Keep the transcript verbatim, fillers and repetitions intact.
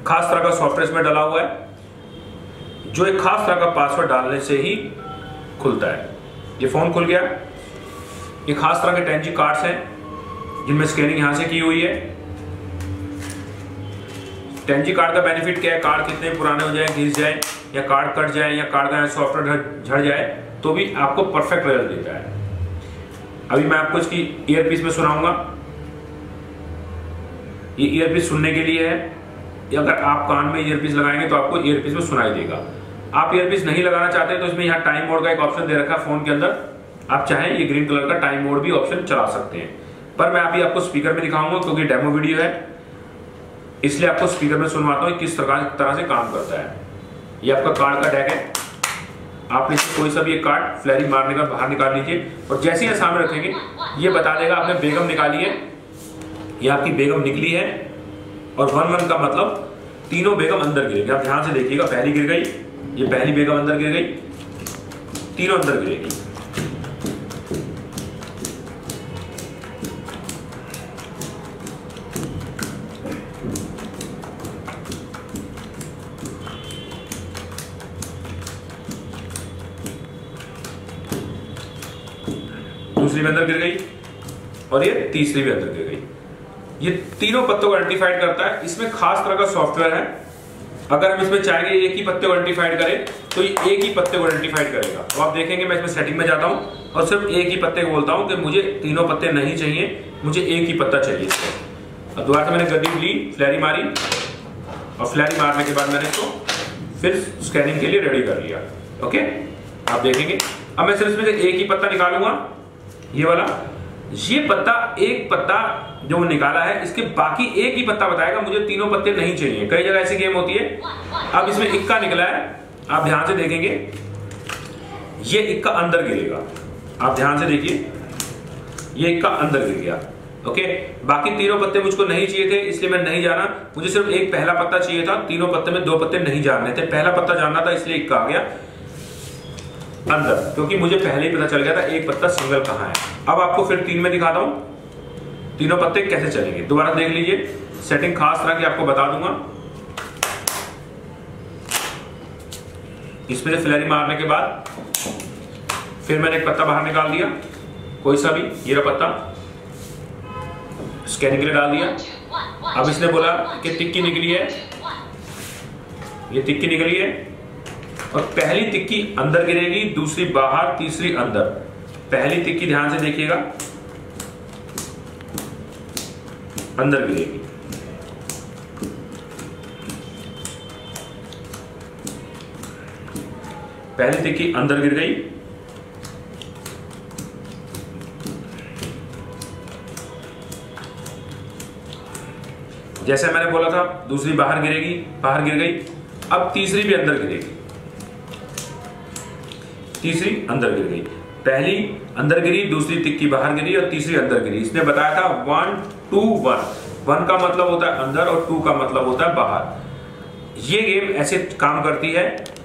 खास तरह का सॉफ्टवेयर में डाला हुआ है जो एक खास तरह का पासवर्ड डालने से ही खुलता है। ये फोन खुल गया। ये खास तरह के टेन जी कार्ड्स हैं जिनमें स्कैनिंग यहां से की हुई है। टेन जी कार्ड का बेनिफिट क्या है, कार्ड कितने पुराने हो जाए, घिस जाए या कार्ड कट जाए या कार्ड का सॉफ्टवेयर झड़ जाए तो भी आपको परफेक्ट रिजल्ट देता है। अभी मैं आपको इसकी ईयरपीस में सुनाऊंगा। ये ईयरपीस सुनने के लिए है। अगर आप कान में ईयरपीस लगाएंगे तो आपको ईयरपीस में सुनाई देगा। आप ईयरपीस नहीं लगाना चाहते तो इसमें यहाँ टाइम मोड का एक ऑप्शन दे रखा है फोन के अंदर। आप चाहें ये ग्रीन कलर का टाइम मोड भी ऑप्शन चला सकते हैं, पर मैं अभी आपको स्पीकर में दिखाऊंगा क्योंकि डेमो वीडियो है, इसलिए आपको स्पीकर में सुनवाता हूँ किस तरह से काम करता है। ये आपका कार्ड का डेक है। आप इससे कोई सा भी एक कार्ड फ्लैरी मारने का बाहर निकाल लीजिए और जैसे ही सामने रखेंगे ये बता देगा आपने बेगम निकाली है, ये आपकी बेगम निकली है। और वन वन का मतलब तीनों बेगम अंदर गिरेगी। आप ध्यान से देखिएगा, पहली गिर गई, ये पहली बेगम अंदर गिर गई, तीनों अंदर गिरेगी। दूसरी भी अंदर गिर गई और ये तीसरी भी अंदर गिर गई। ये तीनों पत्तों को आइडेंटिफाइड करता है। इसमें खास तरह का सॉफ्टवेयर है। अगर हम इसमें चाहेंगे एक ही पत्ते को आइडेंटिफाइड करें तो ये एक ही पत्ते को आइडेंटिफाइड करेगा। तो आप देखेंगे मैं इसमें सेटिंग में जाता हूं और सिर्फ एक ही पत्ते को बोलता हूं कि मुझे तीनों पत्ते नहीं चाहिए, मुझे एक ही पत्ता चाहिए इसको। दोबारा से मैंने गद्दी ली, फ्लैरी मारी और फ्लैरी मारने के बाद मैंने इसको फिर स्कैनिंग के लिए रेडी कर लिया। ओके, आप देखेंगे अब मैं सिर्फ इसमें से एक ही पत्ता निकालूंगा, ये वाला। ये पत्ता, एक पत्ता जो निकाला है, इसके बाकी एक ही पत्ता बताएगा मुझे तीनों पत्ते नहीं चाहिए। कई जगह ऐसी गेम होती है। अब इसमें इक्का निकला है, आप ध्यान से देखेंगे ये इक्का अंदर गिरेगा। आप ध्यान से देखिए, ये इक्का अंदर गिर गया। ओके, बाकी तीनों पत्ते मुझको नहीं चाहिए थे इसलिए मैं नहीं जाना। मुझे सिर्फ एक पहला पत्ता चाहिए था, तीनों पत्ते में दो पत्ते नहीं जानने थे। पहला पत्ता जानना था इसलिए इक्का आ गया अंदर, क्योंकि मुझे पहले ही पता चल गया था एक पत्ता सिंगल कहां है। अब आपको फिर तीन में दिखाता हूं तीनों पत्ते कैसे चलेंगे। दोबारा देख लीजिए, सेटिंग खास तरह की आपको बता दूंगा। इसमें से फ्लैरी मारने के बाद फिर मैंने एक पत्ता बाहर निकाल दिया, कोई सा भी, ये रहा पत्ता, स्कैनिंग के लिए डाल दिया। अब इसने बोला कि तिक्की निकली है, ये तिक्की निकली है और पहली तिक्की अंदर गिरेगी, दूसरी बाहर, तीसरी अंदर। पहली तिक्की ध्यान से देखिएगा, अंदर गिरेगी। पहली तिक्की अंदर गिर गई, जैसे मैंने बोला था दूसरी बाहर गिरेगी, बाहर गिर गई। अब तीसरी भी अंदर गिरेगी, तीसरी अंदर गिर गई। पहली अंदर गिरी, दूसरी तिक्की बाहर गिरी और तीसरी अंदर गिरी। इसने बताया था वन टू वन। वन का मतलब होता है अंदर और टू का मतलब होता है बाहर। ये गेम ऐसे काम करती है